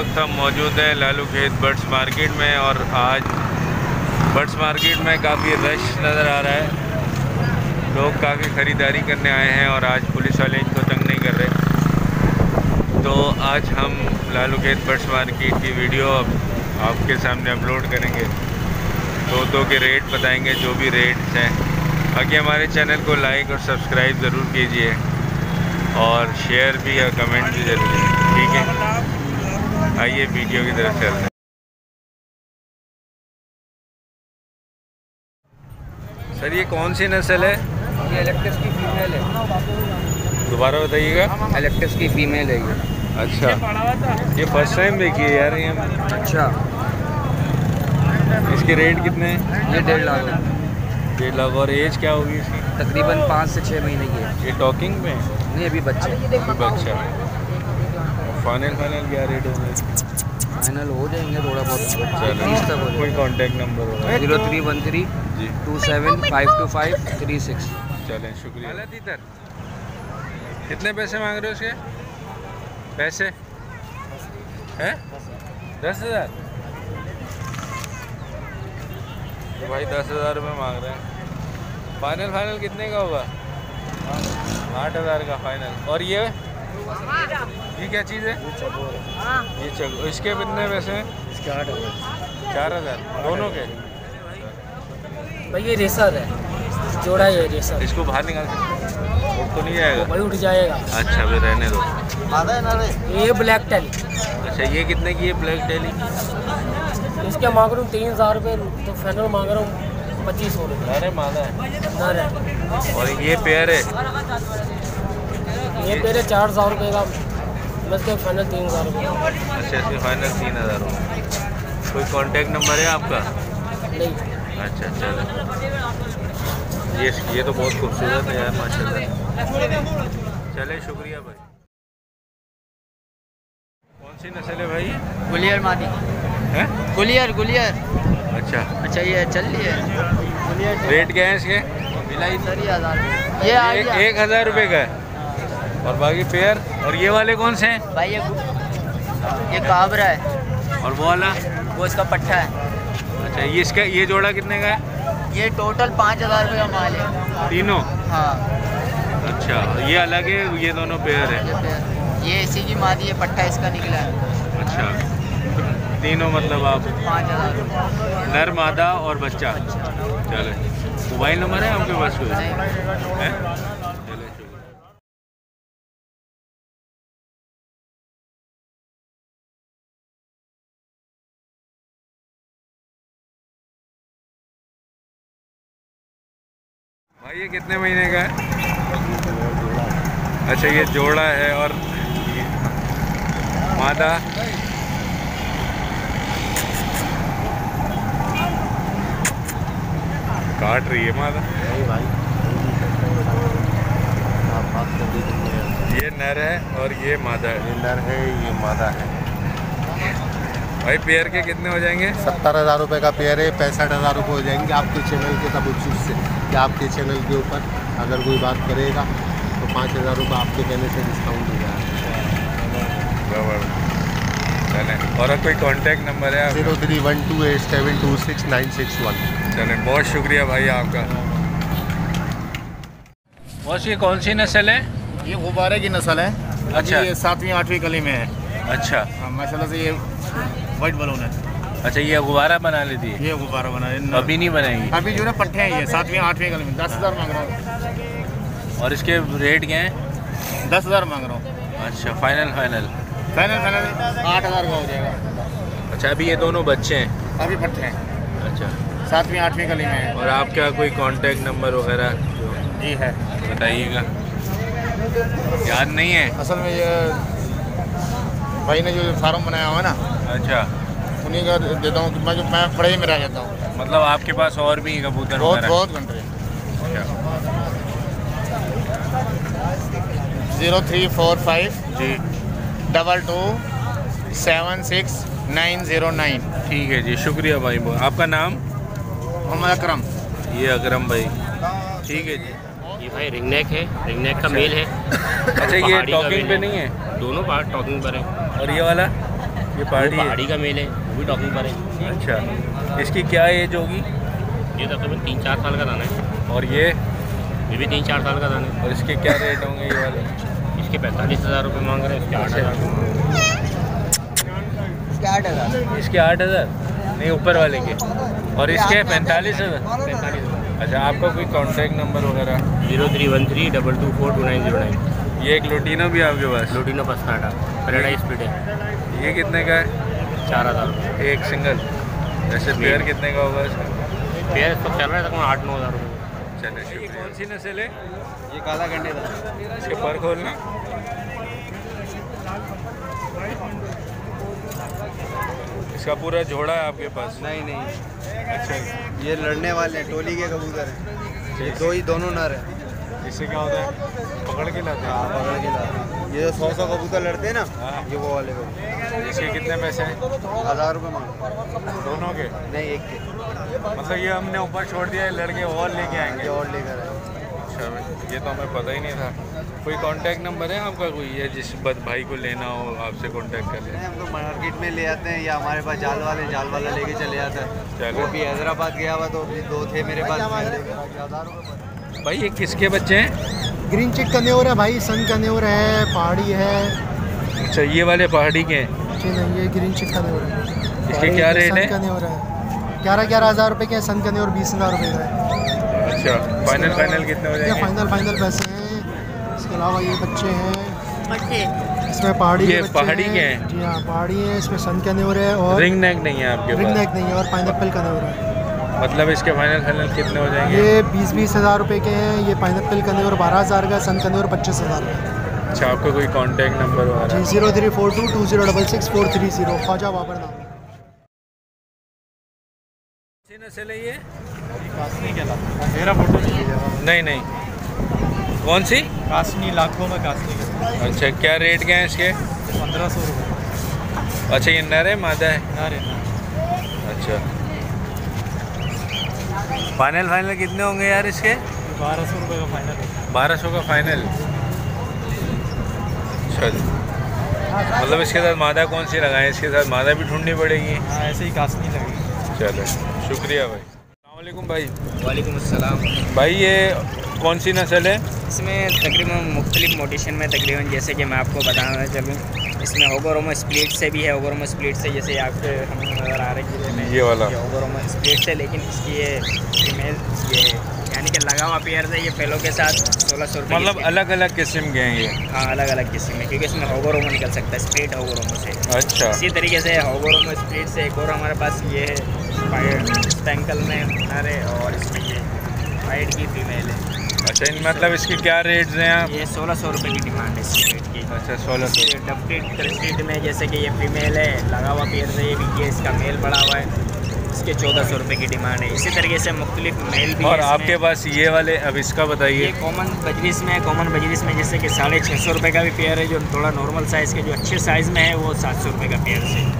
वक्त हम मौजूद हैं लालू खेत बर्ड्स मार्केट में और आज बर्ड्स मार्केट में काफ़ी रश नज़र आ रहा है। लोग काफ़ी ख़रीदारी करने आए हैं और आज पुलिस वाले इनको तंग नहीं कर रहे। तो आज हम लालू खेत बर्ड्स मार्केट की वीडियो आपके सामने अपलोड करेंगे। दो के रेट बताएंगे, जो भी रेट्स हैं। बाकी हमारे चैनल को लाइक और सब्सक्राइब ज़रूर कीजिए और शेयर भी या कमेंट भी ज़रूर है, ठीक है। आइए वीडियो की तरफ चलते हैं। सर ये कौन सी नस्ल है? ये इलेक्ट्रिस की फीमेल है। दोबारा बताइएगा। इलेक्ट्रिस की फीमेल है ये। अच्छा, ये फर्स्ट टाइम देखी है यार ये। अच्छा, इसके रेट कितने हैं? ये 1.5 लाख है। 1.5 लाख। और एज क्या होगी इसकी? तकरीबन 5 से 6 महीने की है। ये टॉकिंग में है? नहीं, अभी बच्चे। अभी बच्चा। फाइनल क्या रेट होगा? फाइनल हो जाएंगे थोड़ा बहुत, 30 तक हो कोई कांटेक्ट नंबर होगा? 0313 जी 27 चलें, शुक्रिया। कितने पैसे मांग रहे हो उसके? पैसे हैं 10,000। तो भाई 10,000 रुपये मांग रहे हैं। फाइनल कितने का होगा? 8,000 का फाइनल। और ये क्या चीज़ है? ये चलो, इसके कितने पैसे हैं? इसके 8,000। 4,000 दोनों के? भाई ये रेसर है, जोड़ा है रेसर। इसको बाहर निकाल सकते? उठ तो नहीं जाएगा? भाई उठ जाएगा। अच्छा, फिर रहने दो। ये ब्लैक टेल। अच्छा, ये कितने की है ब्लैक टेली? इसके मांग रहा हूँ 3,000 रुपये, तो फाइनल मांग रहा हूँ 2500 रुपये। अरे मादा है। नर है। और ये पेयर है? ये पेड़ 4,000 रुपये का, मैं इसके फाइनल 3,000 रुपये। अच्छा, इसके फाइनल 3,000 हो। कोई कांटेक्ट नंबर है आपका? नहीं। अच्छा, चलो। ये तो बहुत खूबसूरत है यार, माशाल्लाह। चले, शुक्रिया भाई। कौन सी नस्ल है भाई? गुलियर मादी है? गुलियर। अच्छा, ये चल रही है। रेट क्या है इसके? मिलाई 10,000। ये 1,000 रुपये का है। और बाकी पेयर? और ये वाले कौन से हैं भाई? ये काबरा है। और वो वाला? वो इसका पट्टा है। अच्छा, ये जोड़ा कितने का है? ये टोटल 5,000 रुपये का माल है तीनों? हाँ। अच्छा, ये अलग है, ये दोनों पेयर है? ये इसी की मादी है, पट्टा इसका निकला है। अच्छा, तीनों मतलब आप 5,000 रुपये। नर, मादा और बच्चा। चलो, मोबाइल नंबर है आपके पास कोई? है? चलो, शुक्रिया। भाई ये कितने महीने का है? अच्छा, ये जोड़ा है। और मादा? काट रही है मादा। ये नर है और ये मादा है। ये नर है, ये मादा है। भाई पेयर के कितने हो जाएंगे? 70,000 रुपये का पेयर है। 65,000 रुपये हो जाएंगे आपके चैनल के तब उस चीज़ से कि आपके चैनल के ऊपर अगर कोई बात करेगा तो 5,000 रुपये आपके कहने से डिस्काउंट हो जाएगा। और कोई कांटेक्ट नंबर है? 031287269661। चलें, बहुत शुक्रिया भाई आपका। बहुत सी कौन सी नस्ल है? ये गुब्बारे की नस्ल है। अच्छा, ये 7वीं 8वीं कली में है। अच्छा, हाँ, माशाल्लाह से ये वाइट बलून है। अच्छा, ये गुब्बारा बना लेती है? ये गुब्बारा बना है। अभी नहीं बनाएगी? अभी जो है पट्टे हैं, ये 7वीं 8वीं कली में 10,000 मांग रहा हूँ। और इसके रेट क्या हैं? 10,000 मांग रहा हूँ। अच्छा, फाइनल 8,000 का हो जाएगा। अच्छा, अभी ये दोनों बच्चे हैं? अभी पट्टे हैं। अच्छा, 7वीं 8वीं कली में है। और आपका कोई कांटेक्ट नंबर वगैरह जो जी है, बताइएगा। याद नहीं है? असल में ये भाई ने जो फार्म बनाया हुआ है ना, अच्छा, उन्हीं का देता हूँ। मैं पढ़े ही में रह जाता हूँ। मतलब आपके पास और भी कबूतर बहुत घंटे। अच्छा, 0345 जी 2276 ठीक है जी, शुक्रिया भाई। आपका नाम? मोहम्मद अकरम। ये अकरम भाई, ठीक है जी। ये भाई रिंगनेक है, रिंगनेक का मेल है। अच्छा, ये टॉकिंग पे नहीं है? दोनों पार्ट टॉकिंग पर है। और ये वाला? ये पहाड़ी है? पहाड़ी का मेल है, वो भी टॉकिंग पर है। अच्छा, इसकी क्या एज होगी? ये तकरीबन 3-4 साल का दाना है। और ये भी 3-4 साल का दाना है। और इसके क्या रेट होंगे ये वाले? इसके 45,000 रुपये मांग रहे हैं, इसके 8,000। इसके 8,000 नहीं, ऊपर वाले के। और इसके 45,000। 45,000। अच्छा, आपका कोई कॉन्टैक्ट नंबर वगैरह? 031322422909। ये एक लोटिनो भी आपके पास? लोटिनो पस्ताटा पैराडाइज स्पीड है। ये कितने का है? 4,000 रुपये एक सिंगल। वैसे पेयर कितने का होगा इसका? पेयर इस वक्त चल रहा है तक 8-9,000 रुपये। चलिए, ये कौन सी नस्ल है? ये काला गंडे था। इसके पर खोलना। इसका पूरा जोड़ा है आपके पास? नहीं, अच्छा, ये लड़ने वाले हैं, टोली के कबूतर हैं। ये दो ही दोनों नर हैं। इससे क्या होता है? पकड़ के लाते हैं? हाँ, पकड़ के लाते हैं। ये जो 100 कबूतर लड़ते हैं ना, हाँ। ये वो वाले कबूतर। इसके कितने पैसे हैं? 1,000 रुपये मांग। दोनों के? नहीं, एक के। मतलब ये हमने ऊपर छोड़ दिया है, लड़के और लेके आएंगे? ये और लेकर आए। अच्छा भाई, ये तो हमें पता ही नहीं था। कोई कांटेक्ट नंबर है आपका कोई, या जिस भाई को लेना हो आपसे कांटेक्ट कर ले? हम तो मार्केट में ले आते हैं, या हमारे पास जाल वाला लेके चले जाता है। चलो। वो भी हैदराबाद गया हुआ, तो अभी 2 थे मेरे पास। 1,000 रुपये। भाई ये किसके बच्चे हैं? ग्रीन चिट का न्योर है भाई, सन का न्योर है, पहाड़ी है। अच्छा, ये वाले पहाड़ी के हैं? जी नहीं, ये ग्रीन चिट का न्योर है। इसके क्या रेट है? सन का न्योर है 11,000 रुपये के, सन का न्योर 20,000 रुपये का है। अच्छा, फाइनल कितने हो जाएंगे? फाइनल पैसे हैं। इसके अलावा ये बच्चे हैं, इसमें पहाड़ी ये बच्चे पहाड़ी के हैं? जी हाँ, पहाड़ी है। इसमें सन का न्योर है और रिंग नेक नहीं है आपके रिंग पास? नेक नहीं है, और पाइनएप्पल का न्योर है। मतलब इसके फाइनल कितने हो जाएंगे? ये 20,000 रुपये के हैं। ये पाइनएप्पल का न्योर 12,000 का, सन का न्योर 25,000 का। अच्छा, आपका कोई कांटेक्ट नंबर वगैरह? जी 03422066 ख्वाजा बाबर नाम। नस्ल है ये? कासनी के अलावा मेरा फोटो नहीं, कौन सी? कासनी, लाखों में कासनी के। अच्छा, क्या रेट क्या है इसके? 1,500 रुपये। अच्छा, ये नर है मादा है? अरे अच्छा, फाइनल कितने होंगे यार इसके? 1,200 रुपये का फाइनल है। 1200 का फाइनल। अच्छा, मतलब इसके साथ मादा कौन सी लगाएं? इसके साथ मादा भी ढूंढनी पड़ेगी? हाँ, ऐसे ही कासनी लगेगी। चलो, शुक्रिया भाई। अस्सलाम वालेकुम भाई। वालेकुम अस्सलाम। भाई ये कौन सी नस्ल है? इसमें तकरीबन मुख्तलिफ मोटिशन में तकरीबन, जैसे कि मैं आपको बताना चलूँ, इसमें ओगोरोमो स्प्लिट से भी है। ओगोरोमो स्प्लिट से जैसे आपके हम नज़र आ रही है ये वाला ओगोरोमो स्प्लिट से, लेकिन इसकी ये फीमेल ये यानी कि लगा हुआ पेयर है। ये फेलो के साथ 1,600 रुपये। मतलब अलग अलग किस्म के हैं ये? हाँ, अलग अलग किस्म है, क्योंकि इसमें होगोरोमो निकल सकता है, स्प्लिट होगोरोमो से। अच्छा, इसी तरीके से होगोरोमो स्प्लिट से एक और हमारे पास ये है, स्पेंकल में नर है और इसमें ये वाइट की फीमेल है। अच्छा, इन मतलब इसके क्या रेट्स हैं आप? ये 1,600 रुपये की डिमांड है इसकी रेट की। अच्छा, 1,600। डबटेड क्रेस्टेड में जैसे कि ये फीमेल है, लगा हुआ पेयर है, ये भी, ये इसका मेल पड़ा हुआ है, इसके 1,400 रुपये की डिमांड है। इसी तरीके से मुख्तलिफ मेल भी और है आपके पास ये वाले, अब इसका ये बताइए। कॉमन बजरिस में जैसे कि 650 रुपये का भी पेयर है, जो थोड़ा नॉर्मल साइज़ के, जो अच्छे साइज़ में है वो 700 रुपये का पेयर है।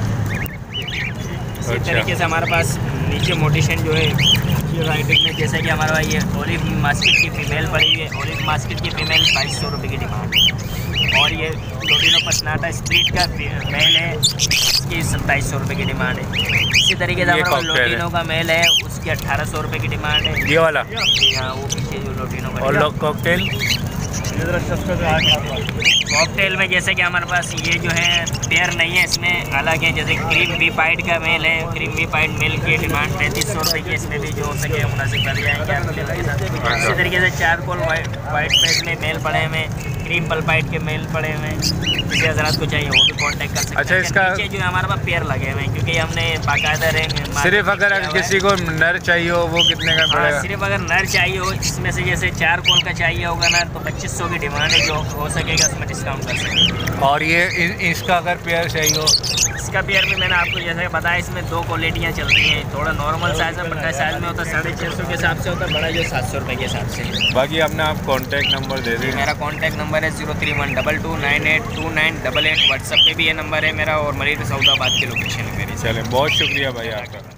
इसी अच्छा। तरीके से हमारे पास नीचे मोटिशन जो है ये राइटिंग में, जैसे कि हमारे पास ये ओलिव मास्केट की फीमेल पड़ी है। ओलिव मास्केट की फीमेल 2,200 रुपये की डिमांड है। और ये लोटिनो पसनाटा स्प्लिट का मेल है, इसकी 2,700 रुपये की डिमांड है। इसी तरीके से हमारे पास लोटिनो का मेल है, उसकी 1,800 रुपये की डिमांड है। ये वाला? हाँ, वो पीछे जो लोटिनो का। और लोग कॉकटेल? कॉकटेल में जैसे कि हमारे पास ये जो है पेयर नहीं है, इसमें अलग है। जैसे क्रीम बी पाइड का मेल है, क्रीम बी पाइड मेल की डिमांड 3,300 रुपये की। इसमें भी जो हो सके मुनासिब कर जाएंगे आपके के साथ। इसी तरीके से चारकोल वाइट पेड में मेल पड़े हुए, क्रीम पल्पाइड के मेल पड़े हुए हैं। किसी हजरात को चाहिए वो भी कांटेक्ट कर सकते हैं। अच्छा, इसका नीचे जो है हमारे पास पेयर लगे हुए हैं, क्योंकि हमने बाकायदा रेंज सिर्फ अगर किसी को नर चाहिए हो वो कितने का पड़ेगा? सिर्फ अगर नर चाहिए हो, इसमें से जैसे 4 कॉल का चाहिए होगा नर, तो 2,500 की डिमांड है, जो हो सकेगा उसमें डिस्काउंट कर सकते। और ये इसका अगर पेयर चाहिए हो? इसका पेयर भी मैंने आपको जैसे बताया, इसमें 2 क्वालिटियाँ चलती हैं। थोड़ा नॉर्मल साइज़ में, बड़ा साइज़ में होता है 650 के हिसाब से होता है, बड़ा जो 700 रुपये के हिसाब से। बाकी अपना आप कॉन्टैक्ट नंबर दे दें। मेरा कॉन्टैक्ट नंबर है 031229829888। व्हाट्सएप पे भी ये नंबर है मेरा, और मरीज सऊदाबाद की लोकेशन है मेरी। चलें, बहुत शुक्रिया भाई आपका।